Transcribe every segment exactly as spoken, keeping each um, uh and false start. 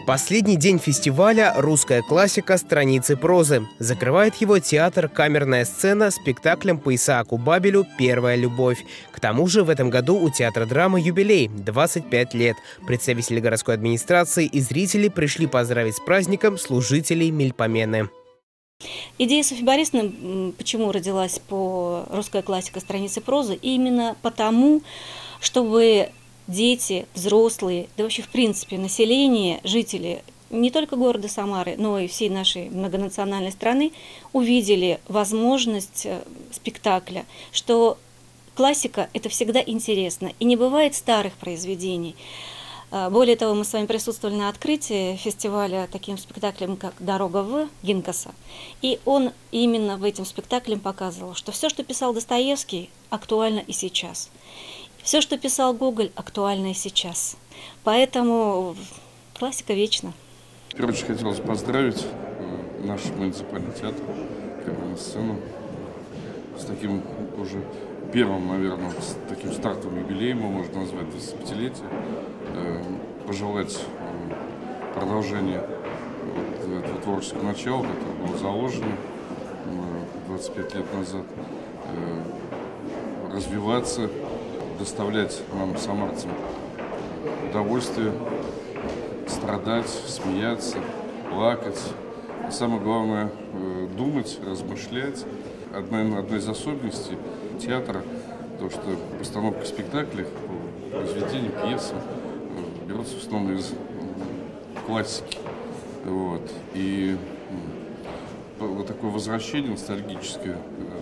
Последний день фестиваля «Русская классика. Страницы прозы». Закрывает его театр «Камерная сцена» спектаклем по Исааку Бабелю «Первая любовь». К тому же в этом году у театра драмы юбилей – двадцать пять лет. Представители городской администрации и зрители пришли поздравить с праздником служителей Мельпомены. Идея Софьи Борисовны почему родилась по «Русская классика. Страницы прозы»? Именно потому, чтобы дети, взрослые, да вообще в принципе население, жители не только города Самары, но и всей нашей многонациональной страны увидели возможность спектакля, что классика – это всегда интересно, и не бывает старых произведений. Более того, мы с вами присутствовали на открытии фестиваля таким спектаклем, как «Дорога в» Гинкаса. И он именно в этом спектакле показывал, что все, что писал Достоевский, актуально и сейчас. Все, что писал Гоголь, актуально и сейчас. Поэтому классика вечна. В первую очередь хотелось поздравить наш муниципальный театр, «Камерную сцену» с таким уже первым, наверное, с таким стартовым юбилеем, его можно назвать двадцатипятилетие. Пожелать продолжения вот этого творческого начала, которое было заложено двадцать пять лет назад, развиваться, доставлять нам, самарцам, удовольствие, страдать, смеяться, плакать. И самое главное – думать, размышлять. Одна, одна из особенностей театра – то, что постановка спектаклей, произведений, пьесы берется в основном из классики. Вот. И вот такое возвращение ностальгическое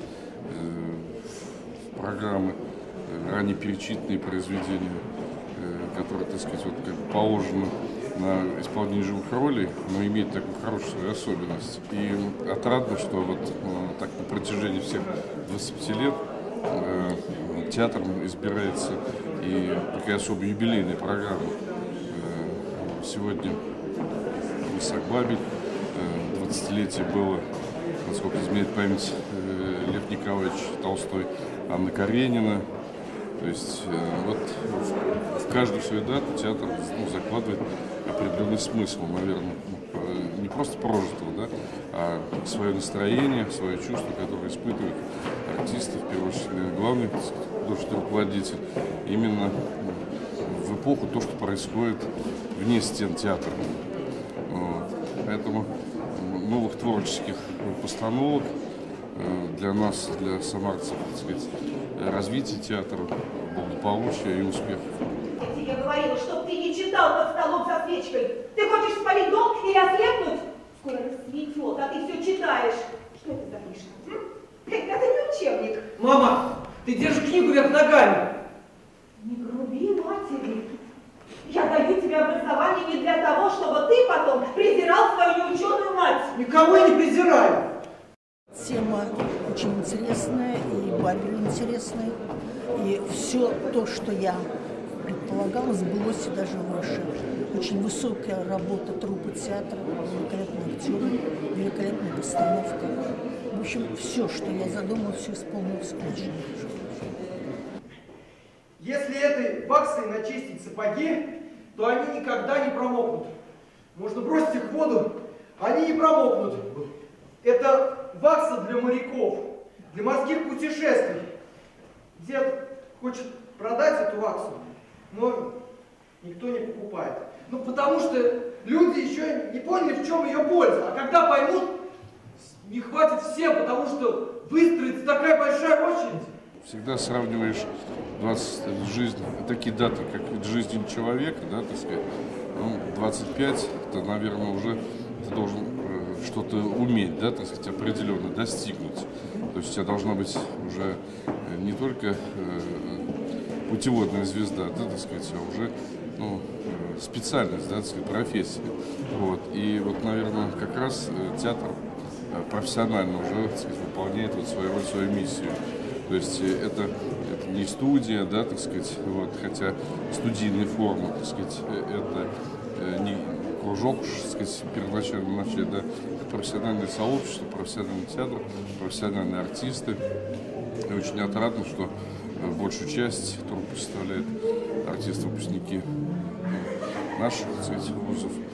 в программы, ранее перечитанные произведения, которые, так сказать, вот как положено на исполнение живых ролей, но имеет такую хорошую свою особенность. И отрадно, что вот так на протяжении всех двадцати пяти лет театром избирается и такая особо юбилейная программа. Сегодня Исаак Бабель, двадцатилетие было, насколько изменяет память, Лев Николаевич Толстой, Анна Каренина. То есть вот в каждую свою дату театр ну, закладывает определенный смысл, наверное, не просто прожитого, да, а свое настроение, свое чувство, которое испытывают артисты, в первую очередь, главный художественный руководитель, именно в эпоху то, что происходит вне стен театра. Вот. Поэтому новых творческих постановок для нас, для самарцев, так сказать, развития театра, благополучия и успехов. Я тебе говорила, чтоб ты не читал под столом за свечкой. Ты хочешь спалить дом или ослепнуть? Скоро расцветет, а ты все читаешь. Что это за книжка? Это не учебник. Мама, ты держишь книгу вверх ногами. Не груби матери. Я даю тебе образование не для того, чтобы ты потом презирал свою неученую мать. Никого я не презираю. Тема очень интересная, и Бабель интересный, и все то, что я предполагала, сбылось и даже выше. Очень высокая работа труппы театра, великолепные актеры, великолепная постановка. В общем, все, что я задумала, все исполнилось очень хорошо. Если этой ваксой начистить сапоги, то они никогда не промокнут. Можно бросить их в воду, они не промокнут. Это вакса для моряков, для морских путешествий. Дед хочет продать эту ваксу, но никто не покупает. Ну, потому что люди еще не поняли, в чем ее польза. А когда поймут, не хватит всем, потому что выстроится такая большая очередь. Всегда сравниваешь двадцать, жизнь, такие даты, как жизнь человека, да, так сказать. Ну, двадцать пять, это, наверное, уже ты должен что-то уметь, да, так сказать, определенно достигнуть. То есть у тебя должна быть уже не только э, путеводная звезда, да, так сказать, а уже ну, специальность, да, так сказать, профессия. Вот. И вот, наверное, как раз театр профессионально уже, так сказать, выполняет вот свою роль, свою миссию. То есть это, это не студия, да, так сказать, вот, хотя студийная форма, так сказать, это не кружок, так сказать, первоначально начали, да, это профессиональное сообщество, профессиональный театр, профессиональные артисты. И очень отрадно, что большую часть труппы составляют артисты, выпускники наших, так сказать, вузов.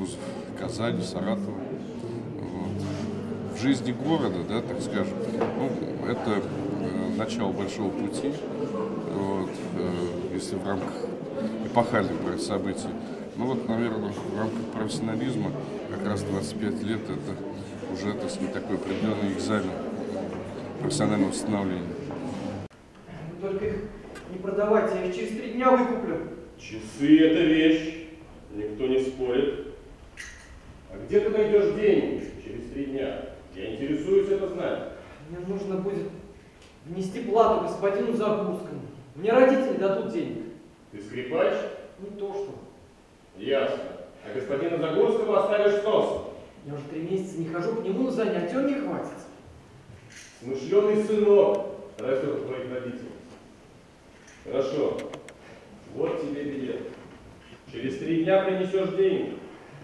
вузов Казани, Саратова. Вот. В жизни города, да, так скажем, ну, это э, начало большого пути, вот, э, если в рамках эпохальных брать событий. Ну вот, наверное, в рамках профессионализма как раз двадцать пять лет это уже, так сказать, такой определенный экзамен профессионального становления. Только их не продавайте, я их через три дня выкуплю. Часы – это вещь, никто не спорит. А где ты найдешь деньги через три дня? Я интересуюсь это знать. Мне нужно будет внести плату господину Загрузскому. Мне родители дадут денег. Ты скрипач? Не то что. Ясно. А господина Загрузского оставишь с носом. Я уже три месяца не хожу к нему на занятия, он не хватит. Смышленый сынок растет у твоих родителей. Хорошо. Вот тебе билет. Через три дня принесешь деньги.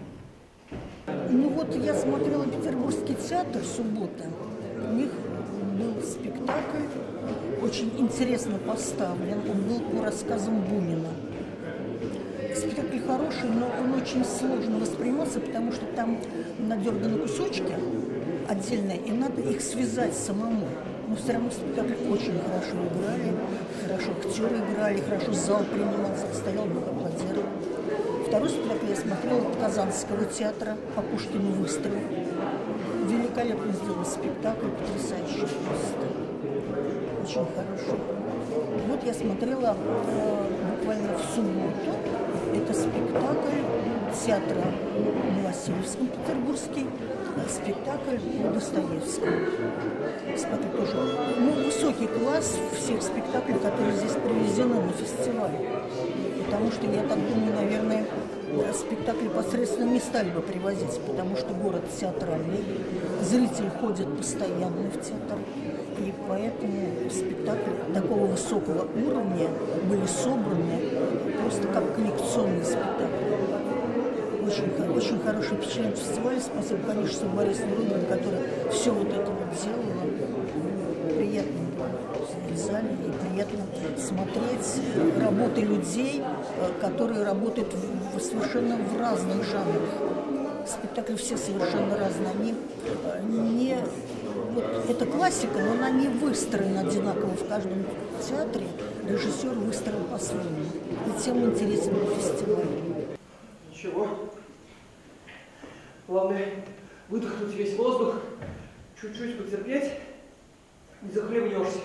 Ну вот я смотрела Петербургский театр «Суббота». У них был спектакль, очень интересно поставлен. Он был по рассказам Бунина. Спектакль хороший, но он очень сложно воспринимался, потому что там надерганы кусочки отдельно, и надо их связать самому. Но все равно спектакль очень хорошо играли, хорошо актеры играли, хорошо зал принимался, стоял, был аплодировал. Второй спектакль я смотрела от Казанского театра по Пушкину «Выстрел». Великолепно сделан спектакль, потрясающий просто. Очень хороший. Вот я смотрела э, буквально в субботу. Это спектакль театра на Васильевском, петербургский, спектакль по Достоевскому. Спектакль тоже, ну, высокий класс всех спектаклей, которые здесь привезены на фестиваль. Потому что, я так думаю, наверное, спектакли посредственно не стали бы привозить, потому что город театральный, зритель ходит постоянно в театр. И поэтому спектакли такого высокого уровня были собраны просто как коллекционный спектакль. Очень, очень хорошее впечатление фестиваля. Спасибо, конечно, Борису Рубину, который все вот это вот делал. Приятно было в зале и приятно смотреть работы людей, которые работают в, совершенно в разных жанрах. Спектакли все совершенно разные. Они не... Вот, это классика, но она не выстроена одинаково в каждом театре. Режиссер выстроил по-своему. И тем интересен фестиваль. Ничего. Главное, выдохнуть весь воздух, чуть-чуть потерпеть, не захлебнешься.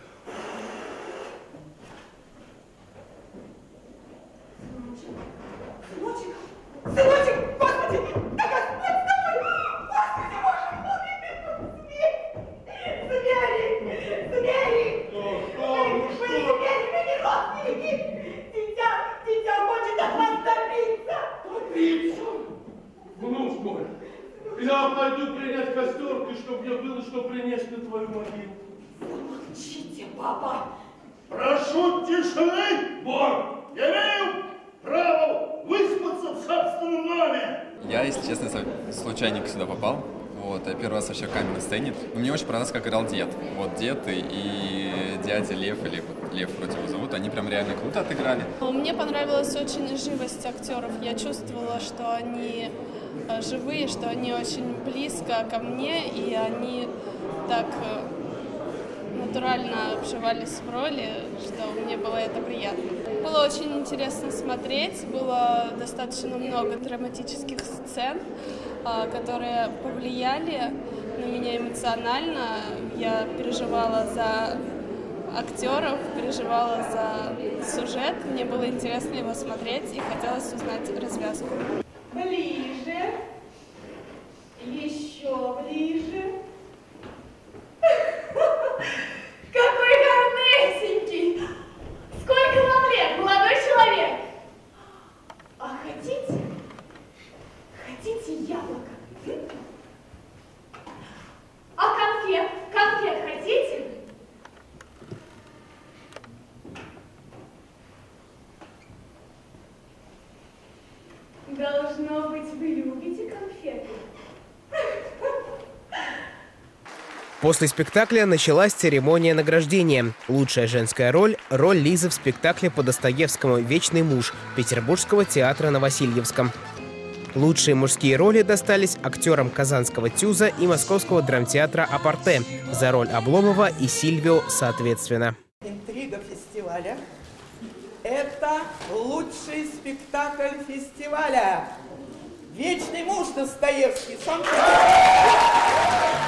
Сыночек, сыночек, господи, да Господь с тобой! Господи, боже мой! Звери! Звери! Ну что, ну Вы звери, вы не родственники! Дитя, дитя хочет от вас добиться! Добиться? Внук мой, я пойду принять костерку, чтобы мне было что принести на твою могилу. Замолчите, папа! Прошу тишины, Бог! Я имею право выспаться в собственном доме! Я, если честно, случайненько сюда попал. Вот, я первый раз вообще в камерной сцене. Но мне очень понравилось, как играл дед. Вот дед и, и дядя Лев, или вот Лев вроде его зовут, они прям реально круто отыграли. Мне понравилась очень живость актеров. Я чувствовала, что они живые, что они очень близко ко мне, и они так натурально вживались в роли, что мне было это приятно. Было очень интересно смотреть, было достаточно много драматических сцен, которые повлияли на меня эмоционально. Я переживала за актеров, переживала за сюжет. Мне было интересно его смотреть и хотелось узнать развязку. Ближе. Еще ближе. Какой гарнесенький! Сколько вам лет, молодой человек? А хотите? Хотите яблоко? А конфет? Конфет хотите? Должно быть, вы любите конфеты. После спектакля началась церемония награждения. Лучшая женская роль – роль Лизы в спектакле по Достоевскому «Вечный муж» Петербургского театра на Васильевском. Лучшие мужские роли достались актерам Казанского ТЮЗа и Московского драмтеатра «Апорте» за роль Обломова и Сильвио соответственно. Интрига фестиваля – это лучший спектакль фестиваля. «Вечный муж» Достоевский. Сам